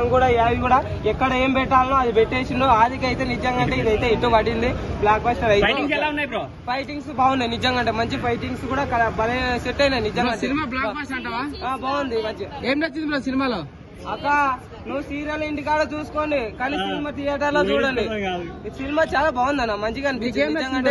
Song కూడా అవి కూడా ఎక్కడ ఏం పెట్టాలనో అది పెట్టేసిండు. ఆదికైతే నిజంగా అంటే ఇదైతే ఇటు పడింది బ్లాక్ బస్టర్ అయితే. ఫైటింగ్స్ బాగున్నాయి నిజంగా, అంటే మంచి ఫైటింగ్స్ కూడా భలే సెట్ అయినాయి నిజంగా. సినిమా బ్లాక్ బస్టర్ అంటావా? బాగుంది మంచి. ఏం నచ్చింది బ్రో సినిమాలో? అక్క నువ్వు సీరియల్ ఇంటికాడ చూసుకోండి కానీ సినిమా థియేటర్ లో చూడండి. సినిమా చాలా బాగుందన్న, మంచిగా అనిపించింది నిజంగా.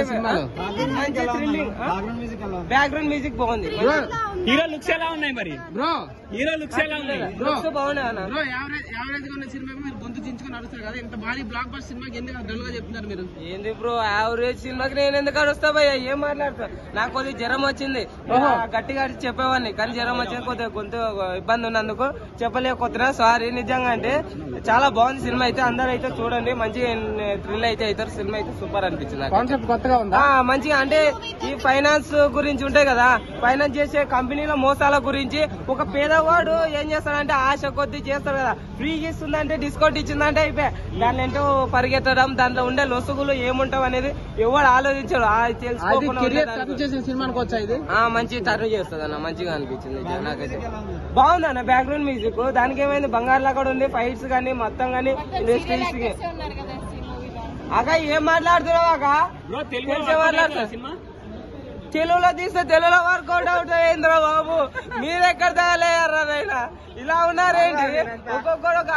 బ్యాక్గ్రౌండ్ మ్యూజిక్ బాగుంది. హీరో లుక్స్ ఎలా ఉన్నాయి మరి బ్రో? హీరో లుక్స్ ఎలా ఉన్నాయి? బాగున్నాయి అన్న. బ్రో యావరేజ్ గా ఉన్న సినిమాకి మీరు గొంతు చించుకొని నడుస్తారు కదా, ఇంత భారీ బ్లాక్ బస్టర్ సినిమాకి ఎందుకు డల్ గా చెప్తున్నారు మీరు? ఏంది బ్రో యావరేజ్ సినిమాకి నేను ఎందుకు అడుస్తా భయ్యా, ఏం మాట్లాడతా? నాకు కొద్దిగా జ్వరం వచ్చింది, గట్టిగా చెప్పేవాడిని కానీ జ్వరం వచ్చింది, కొద్దిగా గొంతు ఇబ్బంది ఉన్నందుకు చెప్పలేకపోతున్నా, సారీ నిజంగా. అంటే చాలా బాగుంది సినిమా అయితే, అందరూ అయితే చూడండి, మంచి థ్రిల్ అయితే అవుతారు. సినిమా అయితే సూపర్ అనిపించింది. కాన్సెప్ట్ కొత్తగా ఉందా? మంచిగా అంటే ఈ ఫైనాన్స్ గురించి ఉంటాయి కదా, ఫైనాన్స్ చేసే కంపెనీల మోసాల గురించి. ఒక పేదవాడు ఏం చేస్తాడంటే ఆశ కొద్ది చేస్తాడు కదా, ఫ్రీగా ఇస్తుందంటే డిస్కౌంట్ ఇచ్చిందంటే అయిపోయి దాని ఏంటో పరిగెత్తడం, దాంట్లో ఉండే లొసుగులు ఏముంటావు అనేది ఎవడు ఆలోచించాడు. సినిమానికి వచ్చా ఇది మంచి టర్న్ చేస్తుంది అన్న, మంచిగా అనిపించింది నాకైతే. బాగుంది అన్న బ్యాక్గ్రౌండ్ మ్యూజిక్, దానికి ఏమైంది బంగారులా కూడా ఉంది, ఫైట్స్ కానీ మొత్తం కానీ ఇండస్ట్రీస్ కి. అక్క ఏం మాట్లాడుతున్నావు అక్క? తెలిసే మాట్లాడుతున్నా. తెలుగులో తీస్తే తెలుగులో వర్కౌట్ అవుట్ అయిందిరా బాబు, మీరెక్కడ తయారయ్యారా? ఇలా ఉన్నారేంటి ఒక్కొక్కడు